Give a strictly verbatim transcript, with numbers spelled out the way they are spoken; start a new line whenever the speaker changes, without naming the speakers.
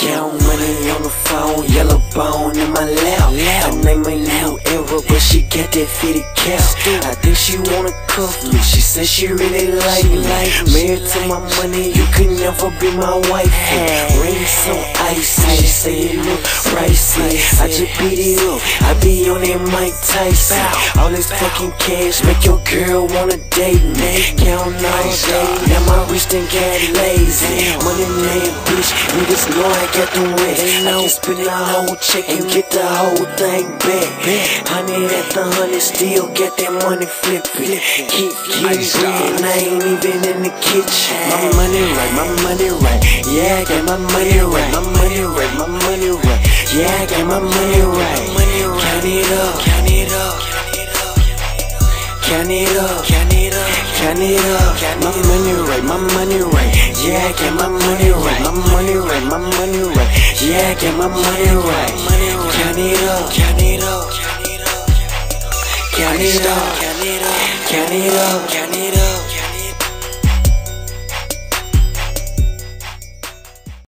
Count money on the phone, yellow bone in my lap. I name my new era, but she got that fitted cap. I think she wanna cuff me, she said she really like me. Married to my money, you can never be my wife. Ring so icy, she say it look pricey. I just beat it up, I be on that Mike Tyson. All this fucking cash make your girl wanna date me. Count all day, now my wrist done got lazy. Money man, bitch, niggas know I got the rest. I can spend the whole check and get the whole thing back. Hundred at the hundred, still get that money flippin'. Keep getting bread, I ain't even in the kitchen. My money right, my money right. Yeah, I got my money right, my money right, my money right. Yeah, I got my money right. Count it up, count it up, count it up, count it up, count it up. My money right, my money right. Yeah, I got my money right, my money right, my money right. Yeah, I got my money right. Count it up, count it up, count it up, count it up, count it up, count it up.